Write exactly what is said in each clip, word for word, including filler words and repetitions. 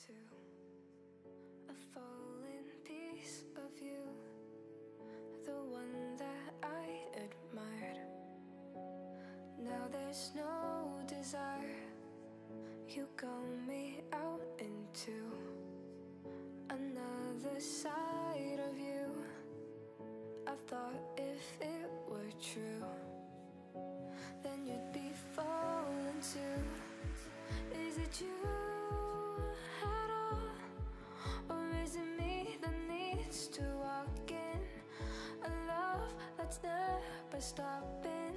into a falling piece of you, the one that I admired. Now there's no desire. You got me out into another side of you. I thought if it were true, then you'd be falling too. Is it you at all? Or is it me that needs to walk in a love that's never stopping?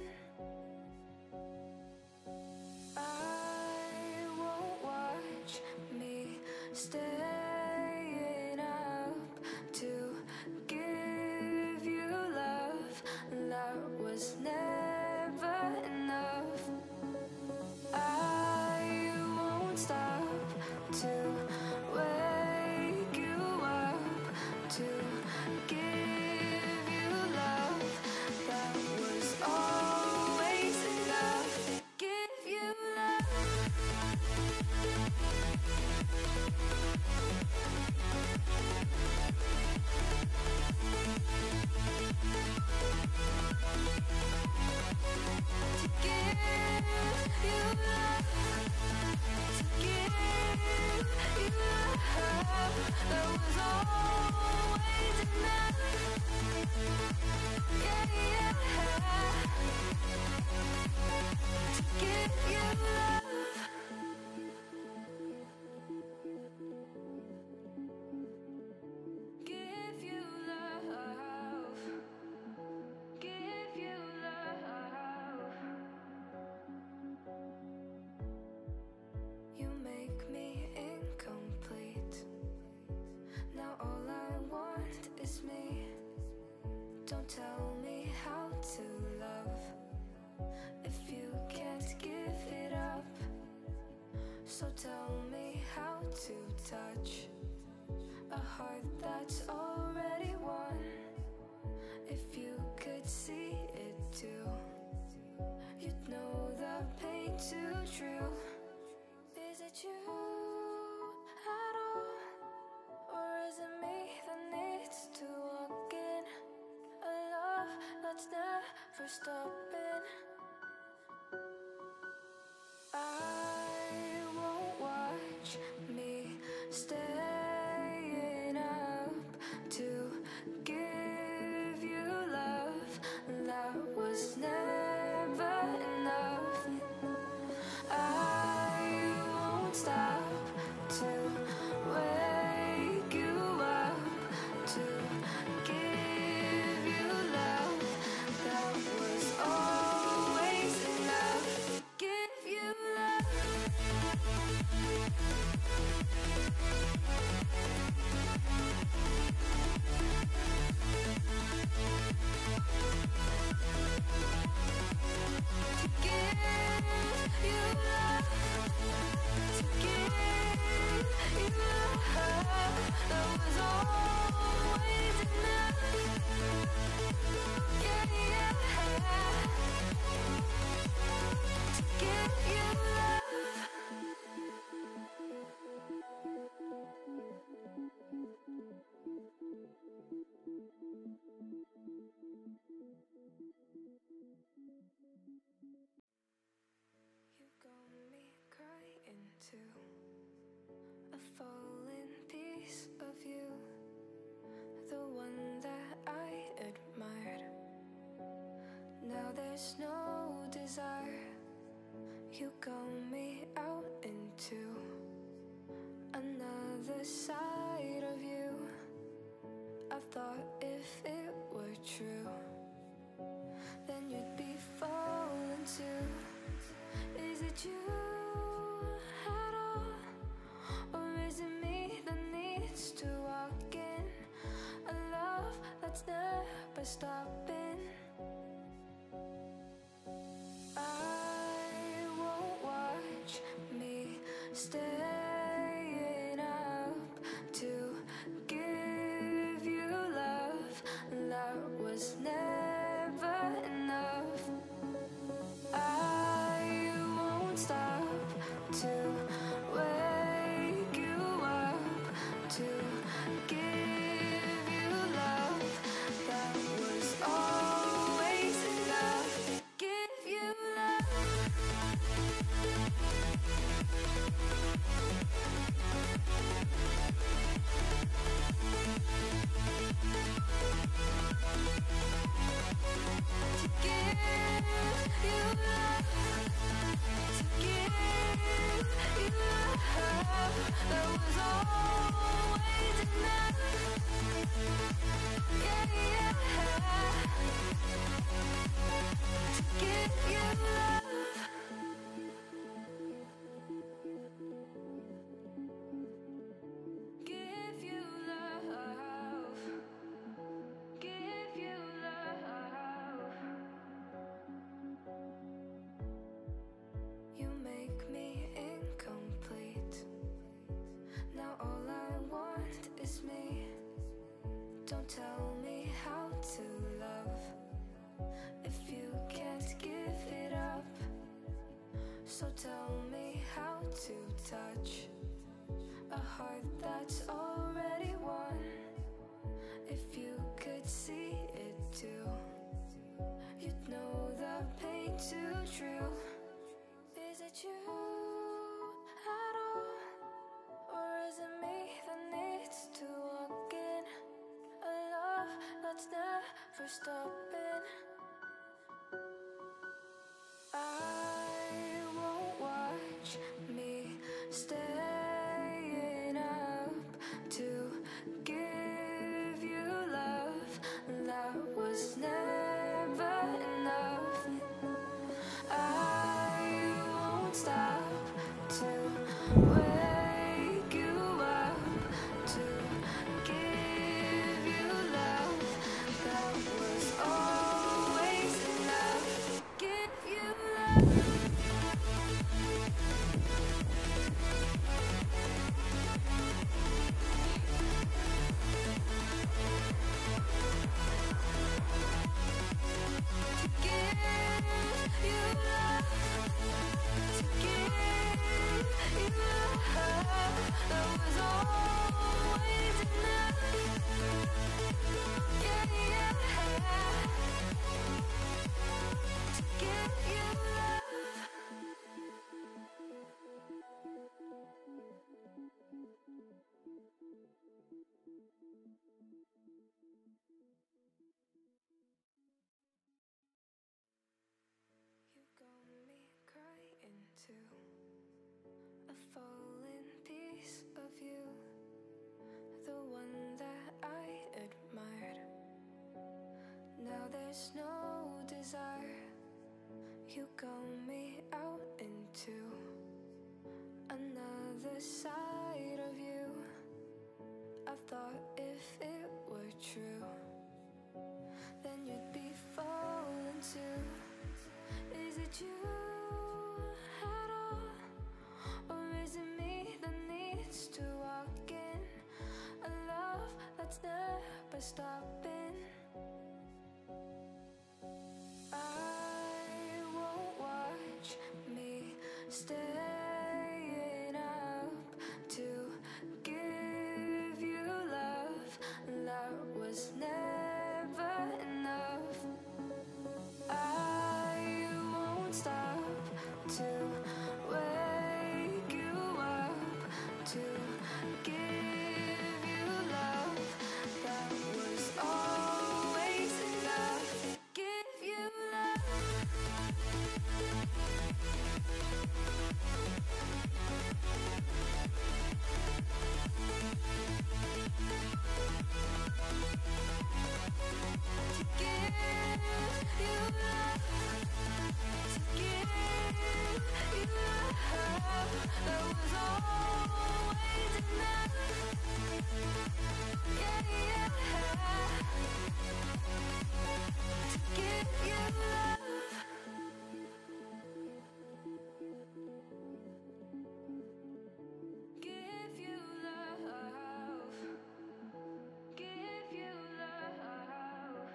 I won't watch me staying up to give you love that was never enough. I won't stop to wake you up to give you love that was always enough. Give you love. To give you love. To give you love that was always enough. Yeah, yeah. To give you love. Give you love. Give you love. You make me incomplete. Now all I want is me. Don't tell me how to love if you can't give it up. So tell me how to touch a heart that's already won. If you could see it too, you'd know the pain too true. Is it you at all? Or is it me that needs to walk in a love that's never stopping? I won't watch me staying up to give you love that was never enough. I won't stop to wake you up to give you love that was always enough. Give you love. To give you love. To give you love that was always enough. Yeah, yeah. To give you love. You got me crying too, a falling piece of you, the one that I admired. Now there's no desire. You got me out into another side of you. I thought if it were true, then you'd be falling too. Is it you at all? Or is it me that needs to walk in a love that's never stopping? I won't watch me staying up to give you love that was never enough. I won't stop to wake you up. So tell me how to touch a heart that's already won. If you could see it too, you'd know the pain too true. Is it you at all? Or is it me that needs to walk in a love that's never stopping? I won't watch me staying up to give you love that was never enough. I won't stop to wake you up to give you love that was always enough. Give you love. To give you love. To give you love that was always enough. Yeah, yeah. To give you love. You got me crying too. A fallen piece of you, the one that I admired. Now there's no desire. You got me out into another side of you. I thought if it were true, then you'd be falling too. Is it you at all? Or is it me that needs to walk in a love that's never stopping? I won't watch me staying up to give you love that was never enough. I won't stop to wake you up to give you love that was always enough. Give you love. To give you love. To give you love that was always enough. Yeah, yeah. To give you love. Give you love. Give you love.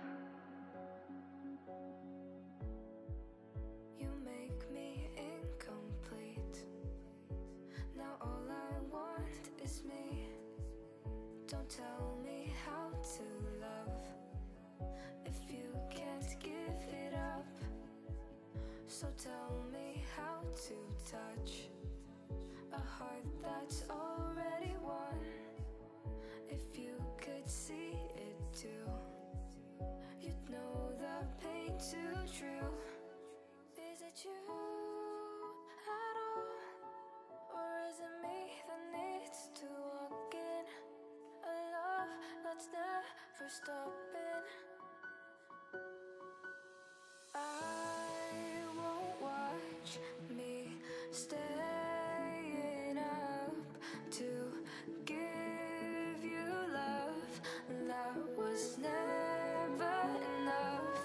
You make me incomplete. Now all I want is me. Don't tell me how to love if you can't give it up. So tell me how to touch a heart that's already won. If you could see it too, you'd know the pain too true. Is it you at all? Or is it me that needs to walk in a love that's never stopping? I won't watch me staying up to give you love that was never enough.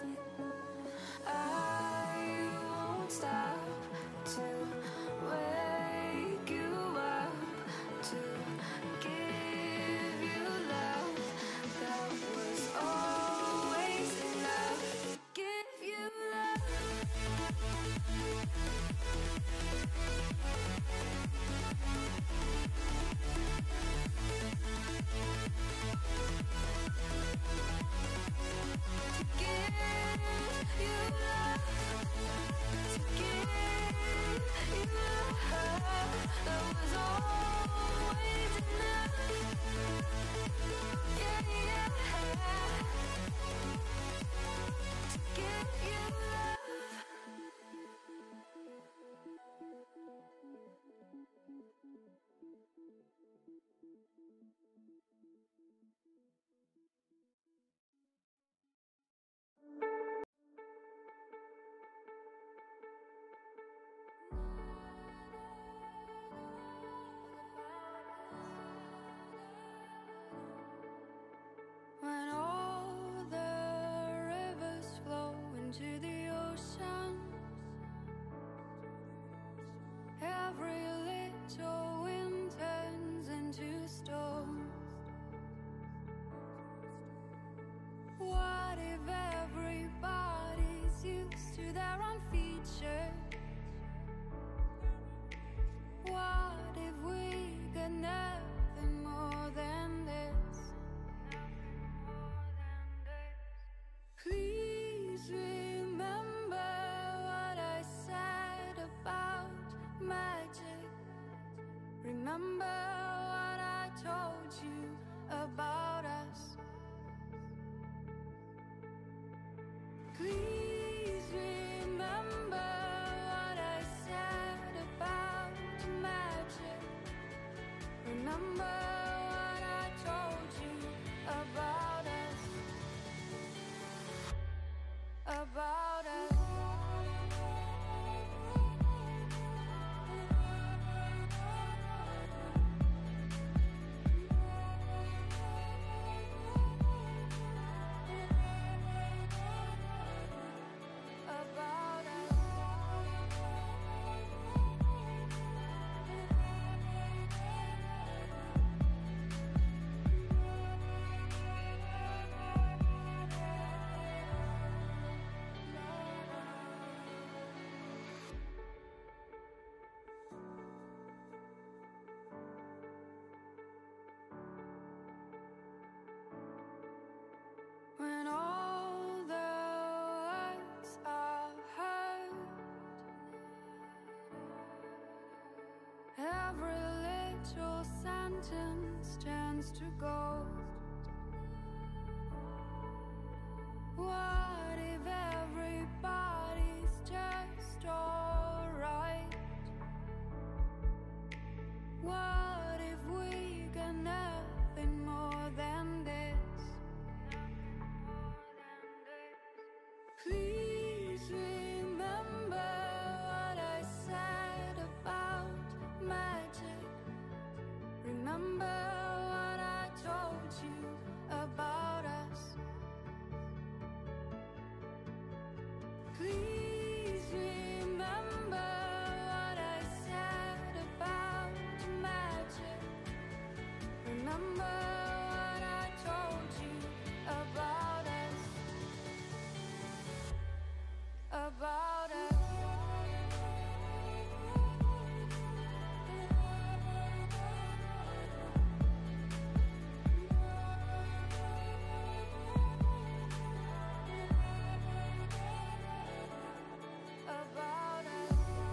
I won't stop to wake you up to give you love that was all magic. Remember what I told you about us. Please remember what I said about magic. Remember what I told you about us. About us. When all the words are heard, every little sentence turns to gold. What if everybody's just alright? What if we got nothing more than this? Please remember what I said about magic. Remember what I told you about us. Please remember what I said about magic. Remember what I told you about us. About us. About us.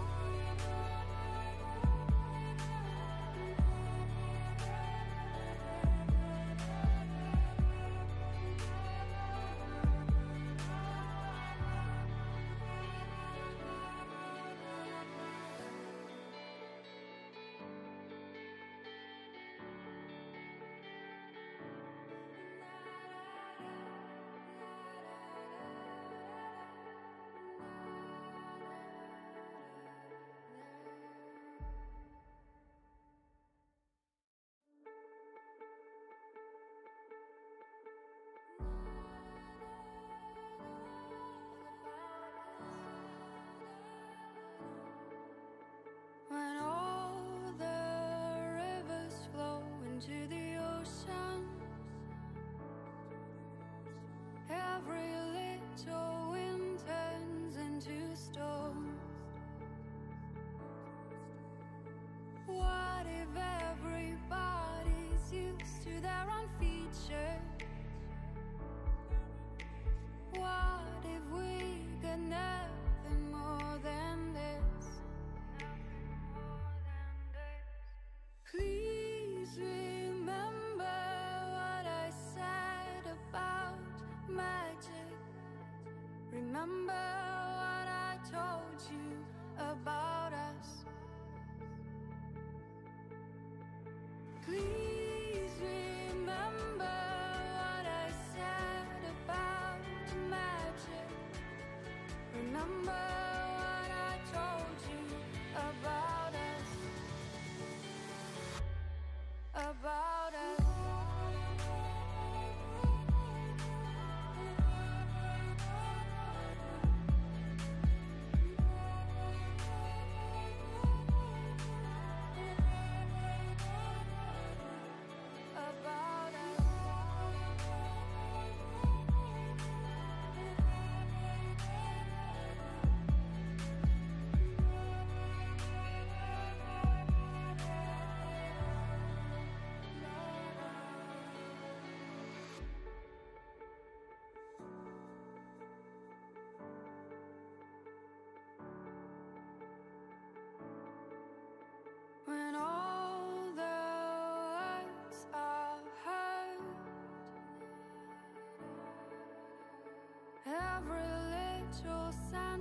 When all the rivers flow into the ocean, every little wind turns into storm. What if everybody's used to their own features? What if we got nothing more than this? Please remember what I said about magic. Remember what I told you about us. Please remember what I said about magic.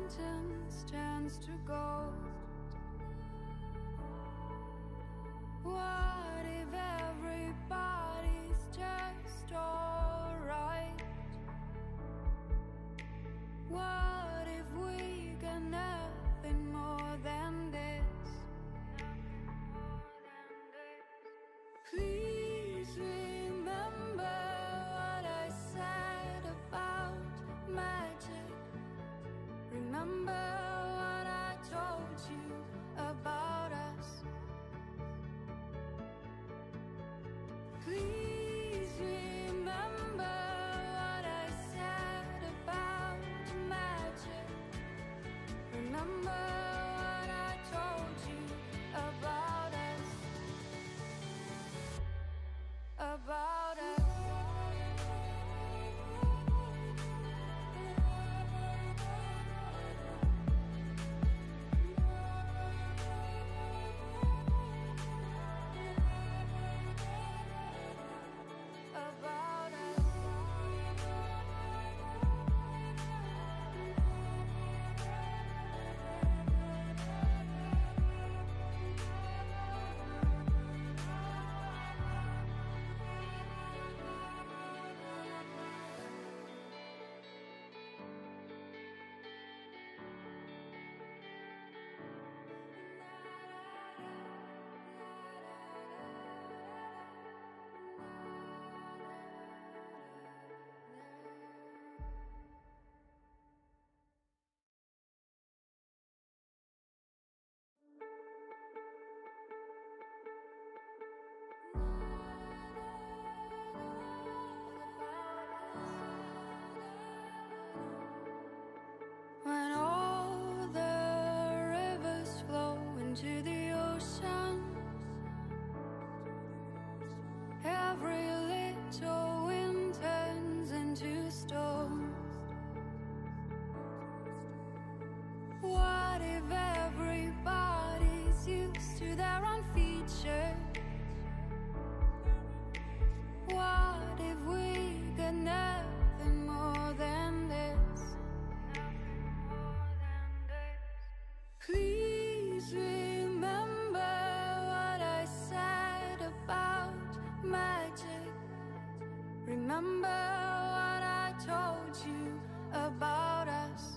sentence turns to gold? What if everybody's just alright? What if we got nothing more than this? Please remember what I said about magic. Remember what I told you about us. Please remember what I said about magic. Remember what I told you about us. About us. When all the rivers flow into the ocean, every little wind turns into storms. What if everybody's used to their own features? What if we got nothing more than this? Please remember what I said about magic. Remember what I told you about us.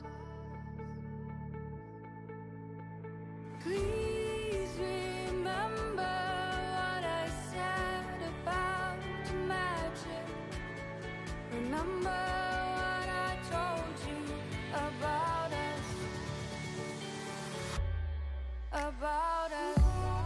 Please remember what I said about magic. Remember what I told you about us. About us.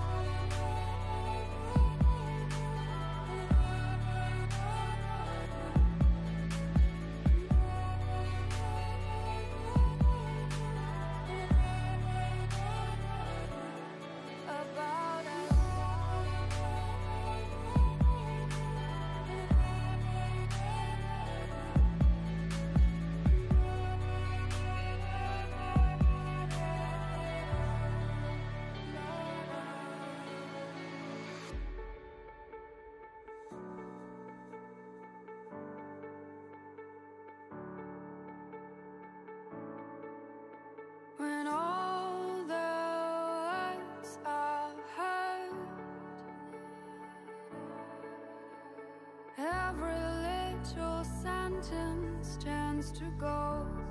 About us. When all the words are heard, every little sentence turns to gold.